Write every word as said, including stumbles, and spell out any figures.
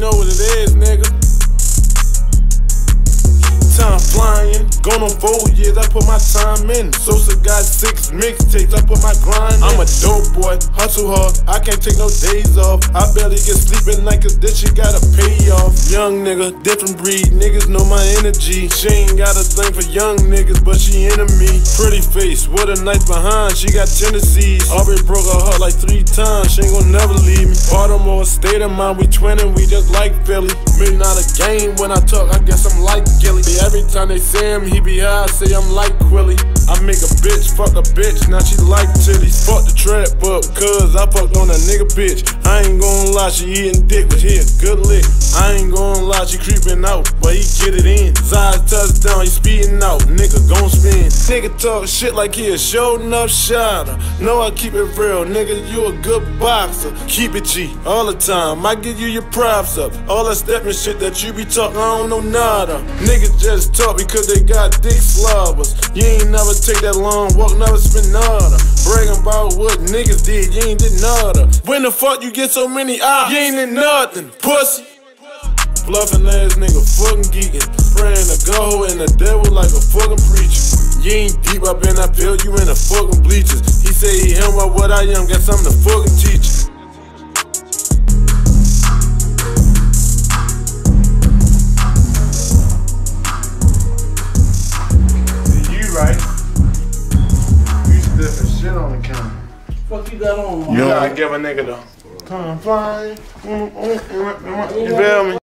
know what it is, nigga. Time flying, gone on four years, I put my time in. Sosa got six mixtapes, I put my grind in. I'm a dope boy, hustle hard, I can't take no days off. I barely get sleep at night cause this shit gotta pay off. Young nigga, different breed, niggas know my energy. She ain't got a thing for young niggas, but she into me. Pretty face, with a knife behind, she got tendencies. Already broke her heart like three times, she ain't gon' never leave me. Baltimore, state of mind, we twinning, we just like Philly. Me not a game when I talk, I guess I'm like Gilly. Every time they say him, he be high, I say I'm like Quilly. I make a bitch, fuck a bitch, now she like titties. Fuck the trap up, cuz I fucked on a nigga bitch. I ain't gon' lie, she eating dick, but here, good lick. I ain't gon' lie, she creeping out, but he get it in. Zai touchdown, he speeding out, nigga gon' spin. Nigga talk shit like he a showing up shotter. No, I keep it real, nigga, you a good boxer. Keep it G, all the time, I give you your props up. All that stepping shit that you be talking, I don't know nada. Niggas just talk because they got dick slobbers. You ain't never take that long walk, never spend nada. Bragging about what niggas did, you ain't did nada. When the fuck you get so many eyes, you ain't did nothing, pussy. Bluffing ass nigga, fucking geeking. Praying to go and the devil like a fucking preacher. You ain't deep up in that pill, you in the fucking bleachers. He say he him about what I am, got something to fucking teach. Right? You stiffing shit on the camera. Fuck you got on, man? You gotta give a nigga though. Time flying. You feel me?